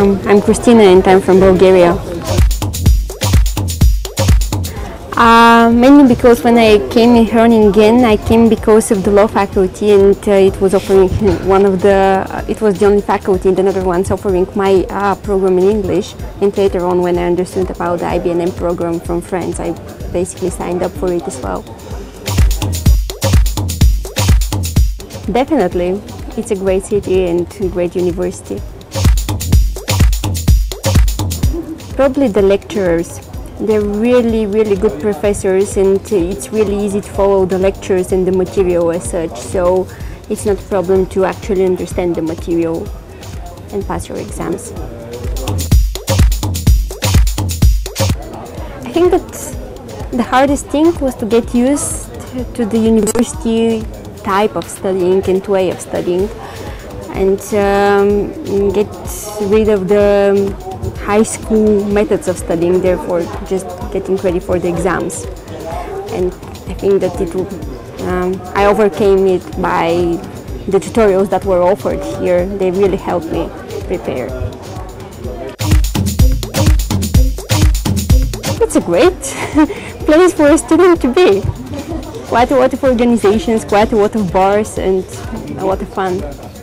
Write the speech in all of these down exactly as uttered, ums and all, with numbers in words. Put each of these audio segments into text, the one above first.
welcome. I'm Kristina and I'm from Bulgaria. Uh, mainly because when I came in Groningen, I came because of the law faculty, and uh, it was offering one of the, uh, it was the only faculty in the Netherlands offering my uh, program in English. And later on, when I understood about the I B N M program from France, I basically signed up for it as well. Definitely, it's a great city and a great university. Probably the lecturers. They're really, really good professors, and it's really easy to follow the lectures and the material as such, so it's not a problem to actually understand the material and pass your exams. I think that the hardest thing was to get used to the university type of studying and way of studying, and um, get rid of the high school methods of studying, therefore just getting ready for the exams. And I think that it will, um, I overcame it by the tutorials that were offered here. They really helped me prepare. It's a great place for a student to be. Quite a lot of organizations, quite a lot of bars, and a lot of fun.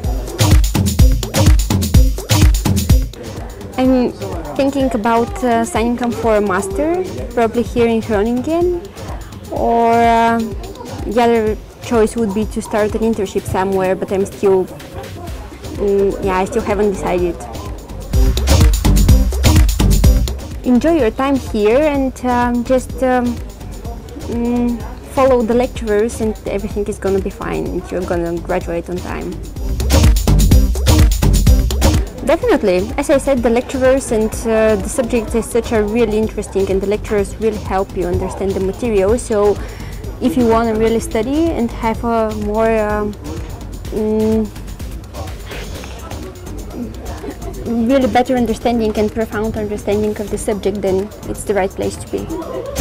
I'm thinking about uh, signing up for a master, probably here in Groningen, or uh, the other choice would be to start an internship somewhere, but I'm still, mm, yeah, I still haven't decided. Enjoy your time here and um, just um, mm, follow the lecturers, and everything is gonna be fine, and you're gonna graduate on time. Definitely. As I said, the lecturers and uh, the subjects as such are really interesting, and the lecturers really help you understand the material. So if you want to really study and have a more um, mm, really better understanding and profound understanding of the subject, then it's the right place to be.